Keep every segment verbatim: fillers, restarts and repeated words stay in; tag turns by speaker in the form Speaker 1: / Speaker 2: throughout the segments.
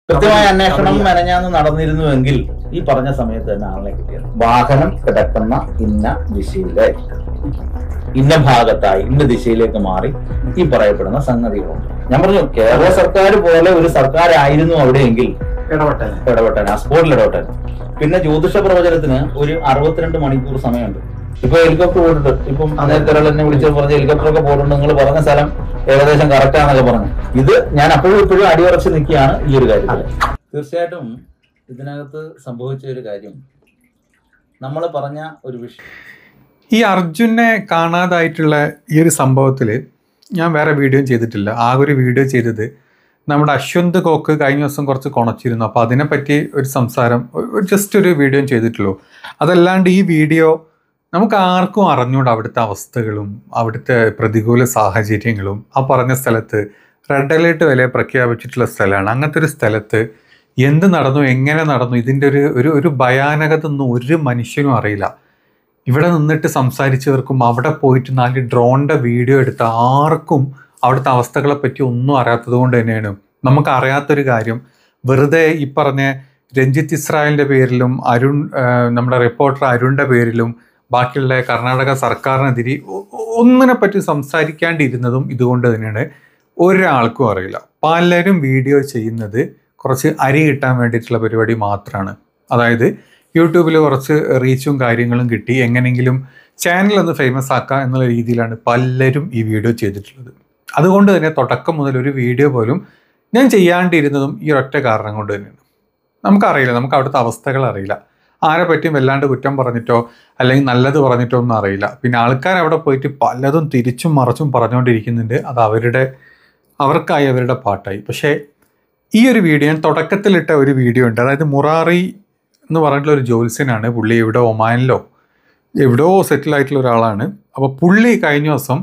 Speaker 1: കൃത്യമായ അന്വേഷണം മെനഞ്ഞാന്ന് നടന്നിരുന്നുവെങ്കിൽ ഈ പറഞ്ഞ സമയത്ത് തന്നെ ആളെ കിട്ടിയത്. വാഹനം കിടക്കുന്ന ഇന്ന ദിശയിലേക്ക്, ഇന്ന ഭാഗത്തായി ഇന്ന ദിശയിലേക്ക് മാറി ഈ പറയപ്പെടുന്ന സംഗതികളുണ്ട്. ഞാൻ പറഞ്ഞു, കേരള സർക്കാർ പോലെ ഒരു സർക്കാരായിരുന്നു അവിടെയെങ്കിൽ
Speaker 2: ഇടപെട്ടൻ
Speaker 1: ഇടപെട്ടൻ ആ സ്പോട്ടിൽ ഇടപെട്ടൻ. പിന്നെ ജ്യോതിഷ പ്രവചനത്തിന് ഒരു അറുപത്തിരണ്ട് മണിക്കൂർ സമയമുണ്ട്. ഇപ്പൊ ഹെലികോപ്റ്റർ പോയിട്ടുണ്ട്. ഇപ്പം നേരത്തെ ഒരാൾ എന്നെ വിളിച്ചു പറഞ്ഞ് ഹെലികോപ്റ്റർ ഒക്കെ പോയിട്ടുണ്ട്, നിങ്ങൾ പറഞ്ഞ സ്ഥലം ഏകദേശം കറക്റ്റ് ആണെന്നൊക്കെ പറഞ്ഞു. ഇത് ഞാൻ അപ്പോഴും ഇപ്പോഴും അടിയുറച്ച് നിൽക്കുകയാണ് ഈ ഒരു കാര്യത്തിൽ. തീർച്ചയായിട്ടും ഇതിനകത്ത് സംഭവിച്ച ഒരു കാര്യം, നമ്മൾ പറഞ്ഞ ഒരു വിഷയം,
Speaker 3: ഈ അർജുനെ കാണാതായിട്ടുള്ള ഈ ഒരു സംഭവത്തിൽ ഞാൻ വേറെ വീഡിയോ ചെയ്തിട്ടില്ല. ആ ഒരു വീഡിയോ ചെയ്തത് നമ്മുടെ അശ്വന്ത് കോക്ക് കഴിഞ്ഞ ദിവസം കുറച്ച് കുണച്ചിരുന്നു. അപ്പോൾ അതിനെപ്പറ്റി ഒരു സംസാരം, ജസ്റ്റ് ഒരു വീഡിയോ ചെയ്തിട്ടുള്ളൂ. അതല്ലാണ്ട് ഈ വീഡിയോ നമുക്ക് ആർക്കും അറിഞ്ഞൂടാ അവിടുത്തെ അവസ്ഥകളും അവിടുത്തെ പ്രതികൂല സാഹചര്യങ്ങളും. ആ പറഞ്ഞ സ്ഥലത്ത് റെഡ് അലേർട്ട് വരെ പ്രഖ്യാപിച്ചിട്ടുള്ള സ്ഥലമാണ്. അങ്ങനത്തെ ഒരു സ്ഥലത്ത് എന്ത് നടന്നു, എങ്ങനെ നടന്നു, ഇതിൻ്റെ ഒരു ഒരു ഒരു ഭയാനകത ഒന്നും ഒരു മനുഷ്യനും അറിയില്ല. ഇവിടെ നിന്നിട്ട് സംസാരിച്ചവർക്കും അവിടെ പോയിട്ട് നാല് ഡ്രോണിൻ്റെ വീഡിയോ എടുത്ത ആർക്കും അവിടുത്തെ അവസ്ഥകളെ പറ്റി ഒന്നും അറിയാത്തത് കൊണ്ട് തന്നെയാണ്. നമുക്ക് അറിയാത്തൊരു കാര്യം, വെറുതെ ഈ പറഞ്ഞ രഞ്ജിത്ത് ഇസ്രായേലിൻ്റെ പേരിലും അരുൺ നമ്മുടെ റിപ്പോർട്ടർ അരുണിൻ്റെ പേരിലും ബാക്കിയുള്ള കർണാടക സർക്കാരിനെതിരെ ഒന്നിനെ പറ്റി സംസാരിക്കാണ്ടിരുന്നതും ഇതുകൊണ്ട് തന്നെയാണ്. ഒരാൾക്കും അറിയില്ല. പലരും വീഡിയോ ചെയ്യുന്നത് കുറച്ച് അരി കിട്ടാൻ വേണ്ടിയിട്ടുള്ള പരിപാടി മാത്രമാണ്. അതായത് യൂട്യൂബിൽ കുറച്ച് റീച്ചും കാര്യങ്ങളും കിട്ടി എങ്ങനെയെങ്കിലും ചാനലൊന്ന് ഫേമസ് ആക്കുക എന്നുള്ള രീതിയിലാണ് പലരും ഈ വീഡിയോ ചെയ്തിട്ടുള്ളത്. അതുകൊണ്ട് തന്നെ തുടക്കം മുതൽ ഒരു വീഡിയോ പോലും ഞാൻ ചെയ്യാണ്ടിരുന്നതും ഈ ഒറ്റ കാരണം കൊണ്ട് തന്നെയാണ്. നമുക്കറിയില്ല, നമുക്ക് അവിടുത്തെ അവസ്ഥകൾ അറിയില്ല. ആരെ പറ്റിയും വല്ലാണ്ട് കുറ്റം പറഞ്ഞിട്ടോ അല്ലെങ്കിൽ നല്ലത് പറഞ്ഞിട്ടോ ഒന്നും അറിയില്ല. പിന്നെ ആൾക്കാർ അവിടെ പോയിട്ട് പലതും തിരിച്ചും മറച്ചും പറഞ്ഞുകൊണ്ടിരിക്കുന്നുണ്ട്. അത് അവരുടെ അവർക്കായി അവരുടെ പാട്ടായി. പക്ഷേ ഈ ഒരു വീഡിയോ ഞാൻ തുടക്കത്തിലിട്ട ഒരു വീഡിയോ ഉണ്ട്. അതായത് മുറാറി എന്ന് പറഞ്ഞിട്ടുള്ള ഒരു ജ്യോത്സ്യനാണ്. പുള്ളി ഇവിടെ ഒമാനിലോ എവിടെയോ സെറ്റിലായിട്ടുള്ള ഒരാളാണ്. അപ്പോൾ പുള്ളി കഴിഞ്ഞ ദിവസം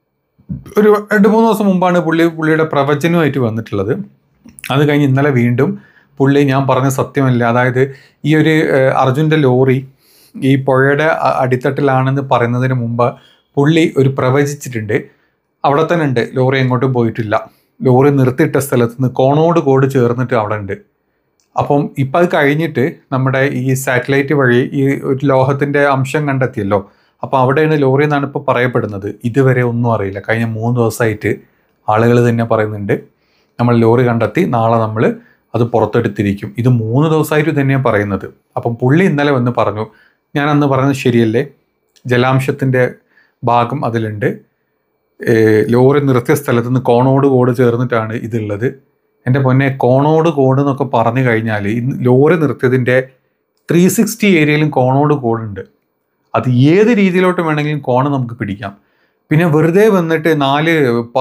Speaker 3: ഒരു രണ്ട് മൂന്ന് ദിവസം മുമ്പാണ് പുള്ളി പുള്ളിയുടെ പ്രവചനമായിട്ട് വന്നിട്ടുള്ളത്. അത് കഴിഞ്ഞ് ഇന്നലെ വീണ്ടും പുള്ളി ഞാൻ പറഞ്ഞ സത്യമല്ല, അതായത് ഈ ഒരു അർജുൻ്റെ ലോറി ഈ പുഴയുടെ അടിത്തട്ടിലാണെന്ന് പറയുന്നതിന് മുമ്പ് പുള്ളി ഒരു പ്രവചിച്ചിട്ടുണ്ട്. അവിടെ തന്നെ ഉണ്ട്, ലോറി എങ്ങോട്ടും പോയിട്ടില്ല. ലോറി നിർത്തിയിട്ട സ്ഥലത്ത് നിന്ന് കോണോട് കോട് ചേർന്നിട്ട് അവിടെ ഉണ്ട്. അപ്പം ഇപ്പം അത് കഴിഞ്ഞിട്ട് നമ്മുടെ ഈ സാറ്റലൈറ്റ് വഴി ഈ ഒരു ലോഹത്തിൻ്റെ അംശം കണ്ടെത്തിയല്ലോ. അപ്പോൾ അവിടെയാണ് ലോറി എന്നാണ് ഇപ്പോൾ പറയപ്പെടുന്നത്. ഇതുവരെ ഒന്നും അറിയില്ല. കഴിഞ്ഞ മൂന്ന് ദിവസമായിട്ട് ആളുകൾ തന്നെ പറയുന്നുണ്ട് നമ്മൾ ലോറി കണ്ടെത്തി, നാളെ നമ്മൾ അത് പുറത്തെടുത്തിരിക്കും. ഇത് മൂന്ന് ദിവസമായിട്ട് തന്നെയാണ് പറയുന്നത്. അപ്പം പുള്ളി ഇന്നലെ വന്ന് പറഞ്ഞു, ഞാൻ അന്ന് പറഞ്ഞത് ശരിയല്ലേ, ജലാംശത്തിൻ്റെ ഭാഗം അതിലുണ്ട്, ലോറി നിർത്തിയ സ്ഥലത്ത് നിന്ന് കോണോട് കോട് ചേർന്നിട്ടാണ് ഇതുള്ളത്. എൻ്റെ പൊന്നെ, കോണോട് കോട് എന്നൊക്കെ പറഞ്ഞു കഴിഞ്ഞാൽ ഇന്ന് ലോറി നിർത്തിയതിൻ്റെ ത്രീ സിക്സ്റ്റി ഏരിയയിലും കോണോട് കോടുണ്ട്. അത് ഏത് രീതിയിലോട്ട് വേണമെങ്കിലും കോണ് നമുക്ക് പിടിക്കാം. പിന്നെ വെറുതെ വന്നിട്ട് നാല്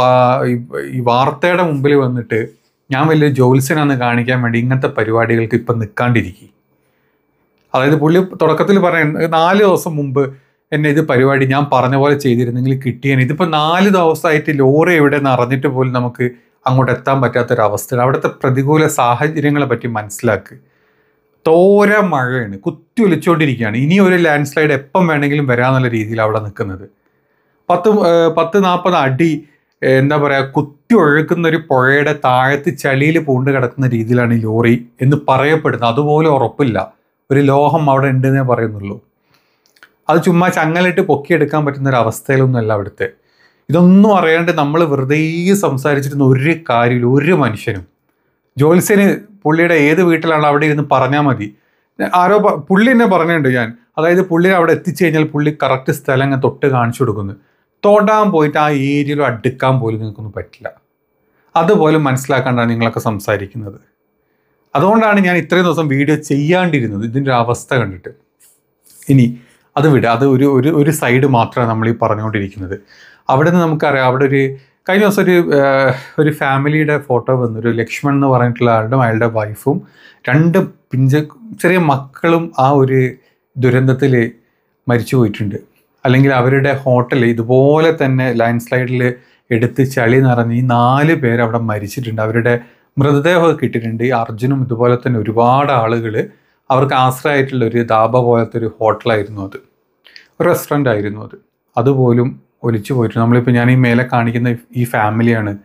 Speaker 3: ഈ വാർത്തയുടെ മുമ്പിൽ വന്നിട്ട് ഞാൻ വലിയ ജ്യോത്സ്യനാന്ന് കാണിക്കാൻ വേണ്ടി ഇങ്ങനത്തെ പരിപാടികൾക്ക് ഇപ്പം നിൽക്കാണ്ടിരിക്കും. അതായത് പുള്ളി തുടക്കത്തിൽ പറയാൻ നാല് ദിവസം മുമ്പ് എന്നെ ഇത് പരിപാടി ഞാൻ പറഞ്ഞ പോലെ ചെയ്തിരുന്നെങ്കിൽ കിട്ടിയാണ്. ഇതിപ്പോൾ നാല് ദിവസമായിട്ട് ലോറി എവിടെ നിന്ന് അറിഞ്ഞിട്ട് പോലും നമുക്ക് അങ്ങോട്ട് എത്താൻ പറ്റാത്തൊരവസ്ഥ. അവിടുത്തെ പ്രതികൂല സാഹചര്യങ്ങളെ പറ്റി മനസ്സിലാക്കുക. തോര മഴയാണ്, കുത്തി ഒലിച്ചുകൊണ്ടിരിക്കുകയാണ്. ഇനി ഒരു ലാൻഡ് സ്ലൈഡ് എപ്പം വേണമെങ്കിലും വരാമെന്നുള്ള രീതിയിൽ അവിടെ നിൽക്കുന്നത്. പത്ത് പത്ത് നാൽപ്പത് അടി എന്താ പറയുക കുത്തി ഒഴുക്കുന്ന ഒരു പുഴയുടെ താഴത്ത് ചളിയിൽ പൂണ്ട് കിടക്കുന്ന രീതിയിലാണ് ഈ ലോറി എന്ന് പറയപ്പെടുന്നത്. അതുപോലെ ഉറപ്പില്ല, ഒരു ലോഹം അവിടെ ഉണ്ടെന്നേ പറയുന്നുള്ളൂ. അത് ചുമ്മാ ചങ്ങലിട്ട് പൊക്കിയെടുക്കാൻ പറ്റുന്ന ഒരു അവസ്ഥയിലൊന്നുമല്ല അവിടുത്തെ. ഇതൊന്നും അറിയാണ്ട് നമ്മൾ വെറുതെ സംസാരിച്ചിരുന്ന ഒരു കാര്യമില്ല ഒരു മനുഷ്യനും. ജ്യോത്സ്യന് പുള്ളിയുടെ ഏത് വീട്ടിലാണ് അവിടെ ഇരുന്ന് പറഞ്ഞാൽ മതി. ആരോ പുള്ളി എന്നെ പറഞ്ഞിട്ടുണ്ട് ഞാൻ, അതായത് പുള്ളി അവിടെ എത്തിച്ചു കഴിഞ്ഞാൽ പുള്ളി കറക്റ്റ് സ്ഥലം അങ്ങനെ തൊട്ട് കാണിച്ചു കൊടുക്കുന്നു. തൊടാൻ പോയിട്ട് ആ ഏരിയയിലും അടുക്കാൻ പോലും നിങ്ങൾക്കൊന്നും പറ്റില്ല. അതുപോലും മനസ്സിലാക്കാണ്ടാണ് നിങ്ങളൊക്കെ സംസാരിക്കുന്നത്. അതുകൊണ്ടാണ് ഞാൻ ഇത്രയും ദിവസം വീഡിയോ ചെയ്യാണ്ടിരുന്നത്, ഇതിൻ്റെ ഒരു അവസ്ഥ കണ്ടിട്ട്. ഇനി അത് വിടുക, അത് ഒരു ഒരു ഒരു സൈഡ് മാത്രമാണ് നമ്മൾ ഈ പറഞ്ഞുകൊണ്ടിരിക്കുന്നത്. അവിടെ നിന്ന് നമുക്കറിയാം, അവിടെ ഒരു കഴിഞ്ഞ ദിവസം ഒരു ഒരു ഫാമിലിയുടെ ഫോട്ടോ വന്നു. ഒരു ലക്ഷ്മൺ എന്ന് പറഞ്ഞിട്ടുള്ള ആളുടെ അയാളുടെ വൈഫും രണ്ട് പിഞ്ച് ചെറിയ മക്കളും ആ ഒരു ദുരന്തത്തിൽ മരിച്ചു പോയിട്ടുണ്ട്. അല്ലെങ്കിൽ അവരുടെ ഹോട്ടൽ ഇതുപോലെ തന്നെ ലാൻഡ് സ്ലൈഡിൽ എടുത്ത് ചളി നിറഞ്ഞ് ഈ നാല് പേര് അവിടെ മരിച്ചിട്ടുണ്ട്. അവരുടെ മൃതദേഹമൊക്കെ കിട്ടിയിട്ടുണ്ട്. ഈ അർജുനും ഇതുപോലെ തന്നെ ഒരുപാട് ആളുകൾ അവർക്ക് ആശ്രയമായിട്ടുള്ള ഒരു ധാബ പോലത്തെ ഒരു ഹോട്ടലായിരുന്നു അത്, ഒരു റെസ്റ്റോറൻ്റ് ആയിരുന്നു അത്. അതുപോലും ഒലിച്ചു പോയിട്ട് നമ്മളിപ്പോൾ ഞാൻ ഈ മേലെ കാണിക്കുന്ന ഈ ഫാമിലിയാണ്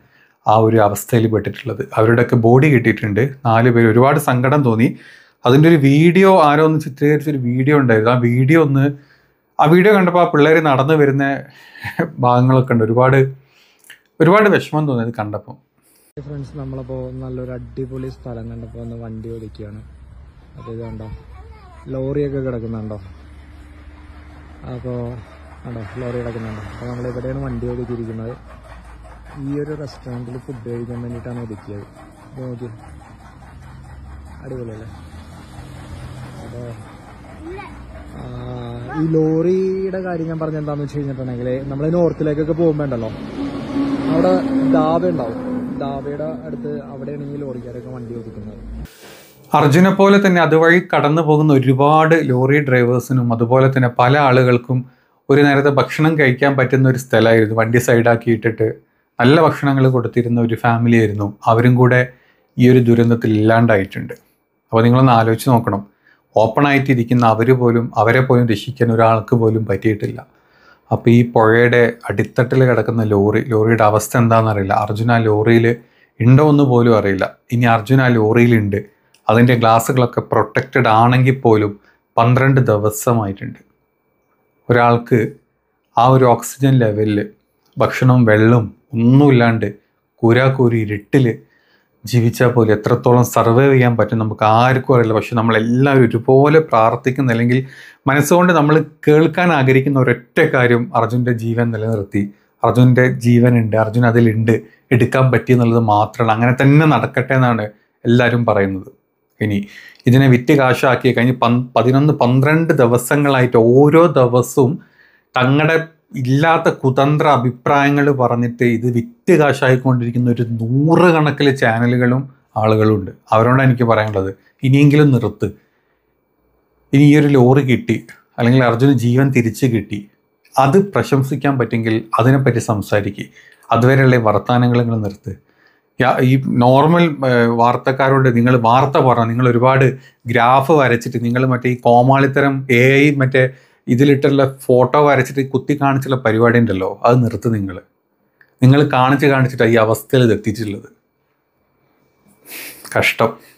Speaker 3: ആ ഒരു അവസ്ഥയിൽ പെട്ടിട്ടുള്ളത്. അവരുടെയൊക്കെ ബോഡി കിട്ടിയിട്ടുണ്ട്, നാല് പേര്. ഒരുപാട് സങ്കടം തോന്നി. അതിൻ്റെ ഒരു വീഡിയോ ആരോ ഒന്ന് ചിത്രീകരിച്ചൊരു വീഡിയോ ഉണ്ടായിരുന്നു. ആ വീഡിയോ ഒന്ന് ആ വീഡിയോ കണ്ടപ്പോൾ ആ പിള്ളേർ നടന്നു വരുന്ന ഭാഗങ്ങളൊക്കെ ഉണ്ട്. ഒരുപാട് ഒരുപാട് വിഷമം തോന്നി അത് കണ്ടപ്പോൾ.
Speaker 2: ഫ്രണ്ട്സ്, നമ്മളപ്പോൾ നല്ലൊരു അടിപൊളി സ്ഥലം കണ്ടപ്പോൾ ഒന്ന് വണ്ടി ഓടിക്കുകയാണ്. അപ്പോൾ ഇത് കണ്ടോ, ലോറിയൊക്കെ കിടക്കുന്നുണ്ടോ? അപ്പോൾ കണ്ടോ, ലോറി കിടക്കുന്നുണ്ടോ? അപ്പോൾ നമ്മൾ ഇവിടെയാണ് വണ്ടി ഒതുക്കിയിരിക്കുന്നത്. ഈ ഒരു റെസ്റ്റോറൻറ്റിൽ ഫുഡ് കഴിക്കാൻ വേണ്ടിയിട്ടാണ് ഒതുക്കിയത്. നോക്കി, അടിപൊളിയല്ലേ? അപ്പോൾ ഈ ലോറിയുടെ കാര്യം ഞാൻ പറഞ്ഞ എന്താണെന്ന് വെച്ച് കഴിഞ്ഞിട്ടുണ്ടെങ്കിൽ, നമ്മൾ നോർത്തിലേക്കൊക്കെ പോകുമ്പോണ്ടല്ലോ, അവിടെ ധാബ ഉണ്ടാവും. ധാബയുടെ അടുത്ത് അവിടെയാണ് ഈ ലോറിക്കാരൊക്കെ വണ്ടി ഒതുക്കുന്നത്.
Speaker 3: അർജുനെ പോലെ തന്നെ അതുവഴി കടന്നു പോകുന്ന ഒരുപാട് ലോറി ഡ്രൈവേഴ്സിനും അതുപോലെ തന്നെ പല ആളുകൾക്കും ഒരു നേരത്തെ ഭക്ഷണം കഴിക്കാൻ പറ്റുന്ന ഒരു സ്ഥലമായിരുന്നു. വണ്ടി സൈഡാക്കി ഇട്ടിട്ട് നല്ല ഭക്ഷണങ്ങൾ കൊടുത്തിരുന്ന ഒരു ഫാമിലി ആയിരുന്നു. അവരും കൂടെ ഈ ഒരു ദുരന്തത്തിൽ ഇല്ലാണ്ടായിട്ടുണ്ട്. അപ്പോൾ നിങ്ങളൊന്ന് ആലോചിച്ച് നോക്കണം, ഓപ്പണായിട്ടിരിക്കുന്ന അവർ പോലും അവരെ പോലും രക്ഷിക്കാൻ ഒരാൾക്ക് പോലും പറ്റിയിട്ടില്ല. അപ്പോൾ ഈ പുഴയുടെ അടിത്തട്ടിൽ കിടക്കുന്ന ലോറി ലോറിയുടെ അവസ്ഥ എന്താണെന്നറിയില്ല. അർജുൻ ആ ലോറിയിൽ ഉണ്ടോ എന്ന് പോലും അറിയില്ല. ഇനി അർജുൻ ആ ലോറിയിലുണ്ട്, അതിൻ്റെ ഗ്ലാസ്സുകളൊക്കെ പ്രൊട്ടക്റ്റഡ് ആണെങ്കിൽ പോലും പന്ത്രണ്ട് ദിവസമായിട്ടുണ്ട്. ഒരാൾക്ക് ആ ഒരു ഓക്സിജൻ ലെവലിൽ ഭക്ഷണവും വെള്ളവും ഒന്നുമില്ലാണ്ട് കൂരാക്കൂരി ഇരുട്ടിൽ ജീവിച്ചാൽ പോലും എത്രത്തോളം സർവൈവ് ചെയ്യാൻ പറ്റും നമുക്ക് ആർക്കും അറിയില്ല. പക്ഷെ നമ്മളെല്ലാവരും ഒരുപോലെ പ്രാർത്ഥിക്കുന്ന, അല്ലെങ്കിൽ മനസ്സുകൊണ്ട് നമ്മൾ കേൾക്കാൻ ആഗ്രഹിക്കുന്ന ഒരൊറ്റ കാര്യം, അർജുൻ്റെ ജീവൻ നിലനിർത്തി, അർജുൻ്റെ ജീവനുണ്ട്, അർജുൻ അതിലുണ്ട്, എടുക്കാൻ പറ്റിയെന്നുള്ളത് മാത്രമാണ്. അങ്ങനെ തന്നെ നടക്കട്ടെ എന്നാണ് എല്ലാവരും പറയുന്നത്. ഇനി ഇതിനെ വിറ്റ് കാശാക്കി കഴിഞ്ഞ് പൻ പതിനൊന്ന് പന്ത്രണ്ട് ദിവസങ്ങളായിട്ട് ഓരോ ദിവസവും തങ്ങളുടെ ഇല്ലാത്ത കുതന്ത്ര അഭിപ്രായങ്ങൾ പറഞ്ഞിട്ട് ഇത് വിറ്റ് കാശായിക്കൊണ്ടിരിക്കുന്ന ഒരു നൂറുകണക്കിന് ചാനലുകളും ആളുകളും ഉണ്ട്. അവരോടാണ് എനിക്ക് പറയാനുള്ളത്, ഇനിയെങ്കിലും നിർത്ത്. ഇനി ഈ ഒരു ലോറി കിട്ടി, അല്ലെങ്കിൽ അർജുന് ജീവൻ തിരിച്ച് കിട്ടി, അത് പ്രശംസിക്കാൻ പറ്റുമെങ്കിൽ അതിനെപ്പറ്റി സംസാരിക്കുക. അതുവരെയുള്ള വർത്തമാനങ്ങൾ നിങ്ങൾ നിർത്ത്. ഈ നോർമൽ വാർത്തക്കാരോട് നിങ്ങൾ വാർത്ത പറഞ്ഞാൽ, നിങ്ങൾ ഒരുപാട് ഗ്രാഫ് വരച്ചിട്ട്, നിങ്ങൾ മറ്റേ ഈ കോമാളിത്തരം എ ഐ മറ്റേ ഇതിലിട്ടുള്ള ഫോട്ടോ വരച്ചിട്ട് കുത്തി കാണിച്ചുള്ള പരിപാടി ഉണ്ടല്ലോ, അത് നിർത്ത്. നിങ്ങൾ നിങ്ങൾ കാണിച്ച് കാണിച്ചിട്ട് ഈ അവസ്ഥയിൽ ഇത് എത്തിച്ചിട്ടുള്ളത്. കഷ്ടം.